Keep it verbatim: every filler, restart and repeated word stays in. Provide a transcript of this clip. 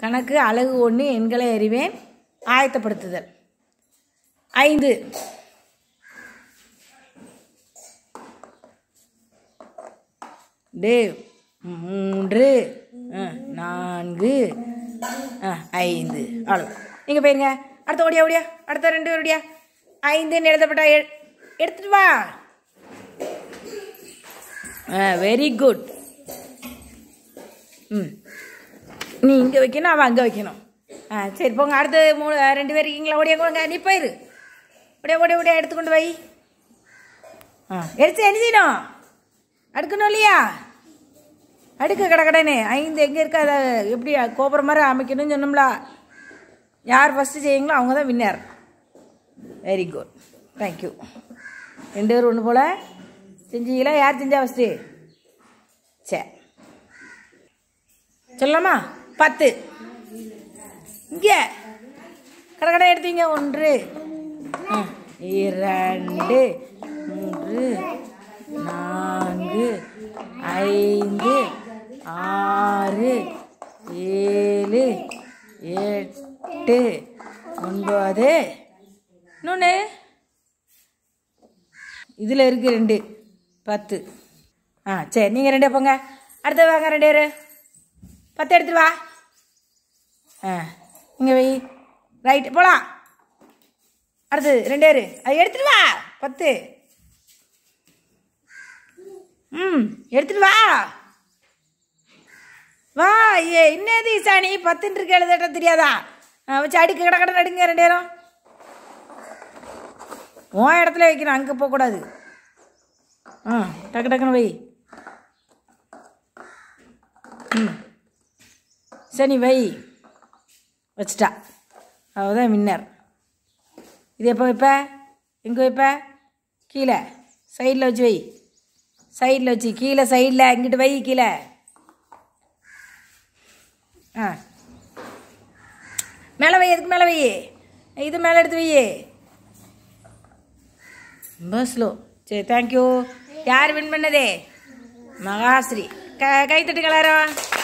கணக்கு அலகு ஒன்று எண்களை அறிவேன். ஆயத்தப்படுத்துதல். ஐந்து. டேவ். மூன்று, நான்கு, ஐந்து. அவ்வளோ. நீங்கள் போயிருங்க. அடுத்த ஓடியா ஓடியா அடுத்த ரெண்டு ஓடியா. ஐந்துன்னு எழுதப்பட்ட எடுத்துட்டு வா. Very good. ம் நீ இங்கே வைக்கணும், அவன் அங்கே வைக்கணும். ஆ சரி போங்க. அடுத்து மூணு ரெண்டு பேர் இருக்கீங்களா? ஓடியா கொடுங்க. நீ போயிரு. ஓடியா ஓடியா ஓடியா எடுத்துக்கொண்டு வை. ஆ எடுத்து என்ன செய்யணும்? அடுக்கணும் இல்லையா? அடுக்க கடை கடைன்னு. ஐந்து எங்கே இருக்கா? அதை எப்படி கோபுரம் மாதிரி அமைக்கணும்னு சொன்னோம்ல. யார் ஃபஸ்ட்டு செய்யுங்களோ அவங்க தான் வின்னர். Very good. தேங்க்யூ. ரெண்டு பேரும் ஒன்று போல் செஞ்சீங்களா? யார் செஞ்சா ஃபஸ்ட்டு? சரி சொல்லலாமா? பத்து. இங்கே கடை கடை எடுத்தீங்க. ஒன்று, இரண்டு, மூன்று, நான்கு, ஐந்து, ஆறு, ஏழு, எட்டு, ஒன்பது. இன்னொன்று இதில் இருக்குது ரெண்டு. பத்து. ஆ சரி நீங்கள் ரெண்டே போங்க. அடுத்தது வாங்க ரெண்டு பேர். பத்து எடுத்துட்டு வா. ஆ இங்கே வை. ரைட்டு போகலாம். அடுத்தது ரெண்டு பேர். அது எடுத்துட்டு வா. பத்து. ம் எடுத்துட்டு வா. வா. ஏ என்னது சாணி பத்துன்னு இருக்க எழுதட்ட தெரியாதா? வச்சு அடுக்கு கடை கடை நடுங்க ரெண்டு பேரும். உன் இடத்துல வைக்கணும், அங்கே போகக்கூடாது. ஆ டக்கு டக்குன்னு வை. ம் சரி வை. வச்சிட்டா. அவதான் வின்னர். இது எப்போ வைப்ப? எங்கே வைப்ப? கீழே சைடில் வச்சு வை. சைடில் வச்சு கீழே சைடில் இங்கிட்டு வை. கீழே. ஆ மேலே வை. எதுக்கு மேலே வை? இது மேலே எடுத்து வை. ரொம்ப ஸ்லோ. சரி தேங்க்யூ. யார் வின் பண்ணதே? மகாஸ்ரீ. க கை தட்டு கலாரம்.